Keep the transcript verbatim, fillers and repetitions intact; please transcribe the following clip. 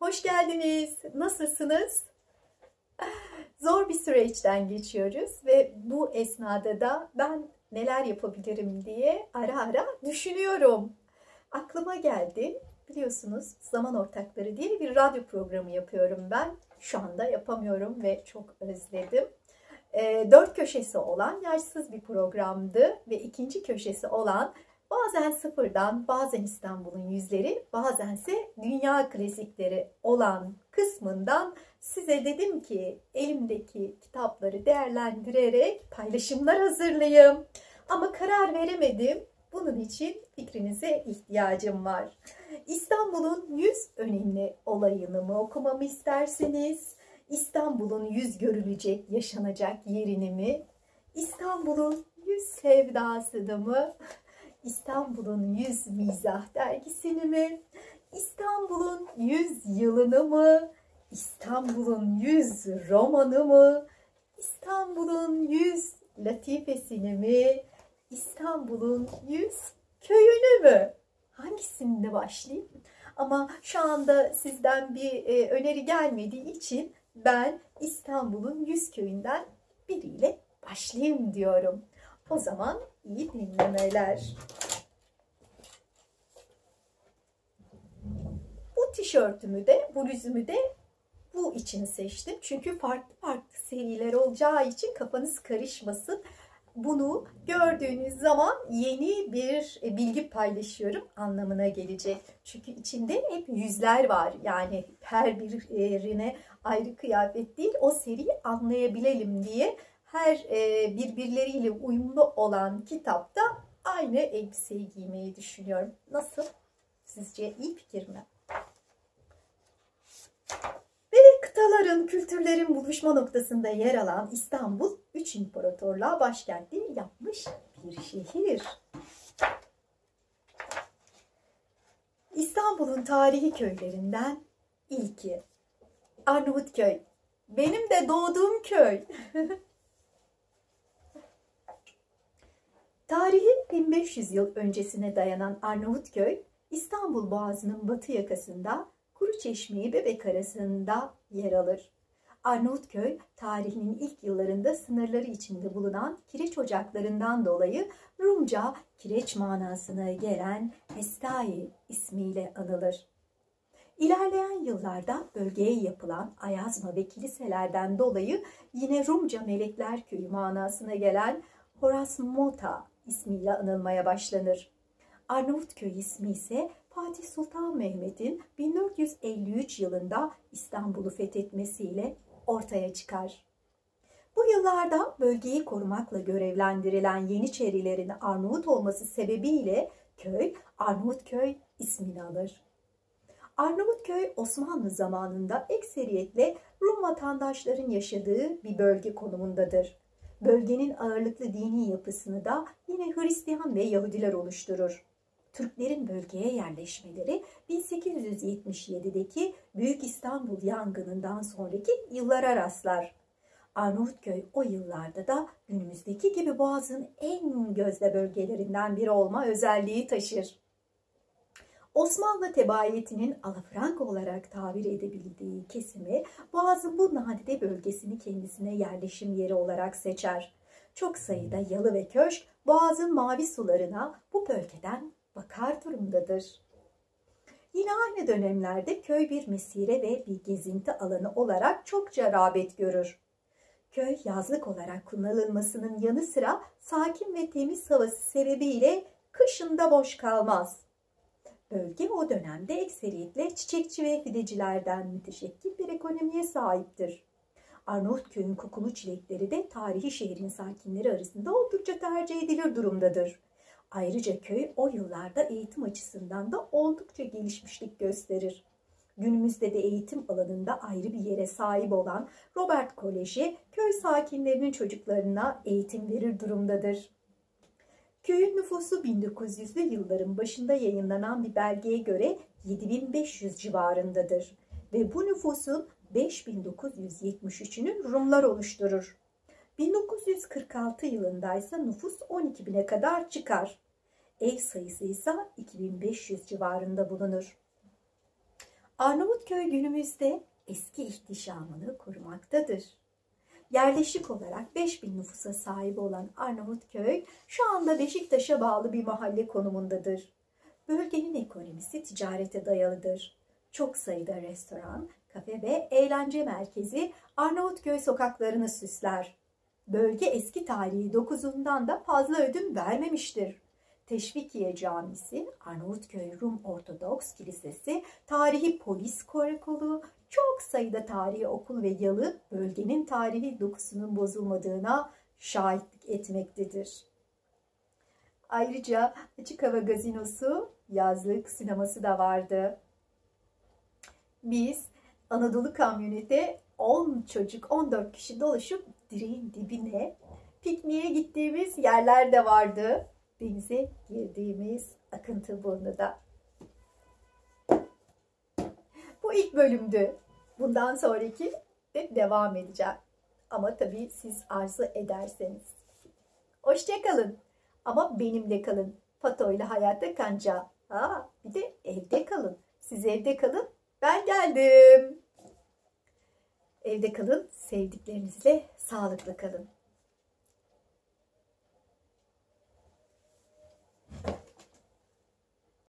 Hoş geldiniz. Nasılsınız? Zor bir süreçten geçiyoruz ve bu esnada da ben neler yapabilirim diye ara ara düşünüyorum. Aklıma geldi. Biliyorsunuz Zaman Ortakları diye bir radyo programı yapıyorum ben. Şu anda yapamıyorum ve çok özledim. E, dört köşesi olan yaşsız bir programdı ve ikinci köşesi olan bazen sıfırdan, bazen İstanbul'un yüzleri, bazense dünya klasikleri olan kısmından size dedim ki elimdeki kitapları değerlendirerek paylaşımlar hazırlayayım. Ama karar veremedim. Bunun için fikrinize ihtiyacım var. İstanbul'un yüz önemli olayını mı okumamı isterseniz, İstanbul'un yüz görülecek, yaşanacak yerini mi, İstanbul'un yüz sevdasını mı, İstanbul'un yüz mizah dergisini mi, İstanbul'un yüz yılını mı, İstanbul'un yüz romanı mı, İstanbul'un yüz latifesini mi, İstanbul'un yüz köyünü mü? Hangisinde başlayayım? Ama şu anda sizden bir e, öneri gelmediği için ben İstanbul'un yüz köyünden biriyle başlayayım diyorum. O zaman iyi dinlemeler. Bu tişörtümü de, bluzümü de bu için seçtim. Çünkü farklı farklı seriler olacağı için kafanız karışmasın. Bunu gördüğünüz zaman yeni bir bilgi paylaşıyorum anlamına gelecek. Çünkü içinde hep yüzler var. Yani her birine ayrı kıyafet değil, o seriyi anlayabilelim diye her birbirleriyle uyumlu olan kitapta aynı elbiseyi giymeyi düşünüyorum. Nasıl? Sizce iyi fikir mi? Ve kıtaların, kültürlerin buluşma noktasında yer alan İstanbul, üç imparatorluğa başkentliği yapmış bir şehir. İstanbul'un tarihi köylerinden ilki Arnavutköy. Benim de doğduğum köy. Tarihi bin beş yüz yıl öncesine dayanan Arnavutköy, İstanbul Boğazı'nın batı yakasında Kuruçeşme Bebek arasında yer alır. Arnavutköy, tarihinin ilk yıllarında sınırları içinde bulunan kireç ocaklarından dolayı Rumca kireç manasına gelen Hestai ismiyle anılır. İlerleyen yıllarda bölgeye yapılan ayazma ve kiliselerden dolayı yine Rumca Melekler Köyü manasına gelen Horasmota ismiyle anılmaya başlanır. Arnavutköy ismi ise Fatih Sultan Mehmet'in bin dört yüz elli üç yılında İstanbul'u fethetmesiyle ortaya çıkar. Bu yıllarda bölgeyi korumakla görevlendirilen Yeniçerilerin Arnavut olması sebebiyle köy Arnavutköy ismini alır. Arnavutköy Osmanlı zamanında ekseriyetle Rum vatandaşların yaşadığı bir bölge konumundadır. Bölgenin ağırlıklı dini yapısını da yine Hristiyan ve Yahudiler oluşturur. Türklerin bölgeye yerleşmeleri bin sekiz yüz yetmiş yedideki Büyük İstanbul yangınından sonraki yıllara rastlar. Arnavutköy o yıllarda da günümüzdeki gibi Boğaz'ın en gözde bölgelerinden biri olma özelliği taşır. Osmanlı tebaiyetinin alafranga olarak tabir edebildiği kesimi Boğaz'ın bu nadide bölgesini kendisine yerleşim yeri olarak seçer. Çok sayıda yalı ve köşk Boğaz'ın mavi sularına bu bölgeden bakar durumdadır. Yine aynı dönemlerde köy bir mesire ve bir gezinti alanı olarak çokça rağbet görür. Köy yazlık olarak kullanılmasının yanı sıra sakin ve temiz havası sebebiyle kışında boş kalmaz. Bölge o dönemde ekseriyetle çiçekçi ve fidecilerden müteşekkil bir ekonomiye sahiptir. Arnavutköy'ün kokulu çilekleri de tarihi şehrin sakinleri arasında oldukça tercih edilir durumdadır. Ayrıca köy o yıllarda eğitim açısından da oldukça gelişmişlik gösterir. Günümüzde de eğitim alanında ayrı bir yere sahip olan Robert Koleji, köy sakinlerinin çocuklarına eğitim verir durumdadır. Köyün nüfusu bin dokuz yüzlü yılların başında yayınlanan bir belgeye göre yedi bin beş yüz civarındadır ve bu nüfusun beş bin dokuz yüz yetmiş üçünü Rumlar oluşturur. bin dokuz yüz kırk altı yılında ise nüfus on iki bine kadar çıkar. Ev sayısı ise iki bin beş yüz civarında bulunur. Arnavutköy günümüzde eski ihtişamını korumaktadır. Yerleşik olarak beş bin nüfusa sahip olan Arnavutköy şu anda Beşiktaş'a bağlı bir mahalle konumundadır. Bölgenin ekonomisi ticarete dayalıdır. Çok sayıda restoran, kafe ve eğlence merkezi Arnavutköy sokaklarını süsler. Bölge eski tarihi dokuzundan da fazla ödün vermemiştir. Teşvikiye Camisi, Arnavutköy Rum Ortodoks Kilisesi, tarihi polis karakolu, çok sayıda tarihi okul ve yalı bölgenin tarihi dokusunun bozulmadığına şahitlik etmektedir. Ayrıca açık hava gazinosu, yazlık sineması da vardı. Biz Anadolu kamyonete on çocuk, on dört kişi doluşup direğin dibine pikniğe gittiğimiz yerler de vardı. Denize girdiğimiz Akıntıburnu'da. Bu ilk bölümdü. Bundan sonraki de devam edeceğim. Ama tabii siz arzu ederseniz. Hoşça kalın. Ama benimle kalın. Fato ile hayatta kanca. Ha, bir de evde kalın. Siz evde kalın. Ben geldim. Evde kalın. Sevdiklerinizle sağlıklı kalın.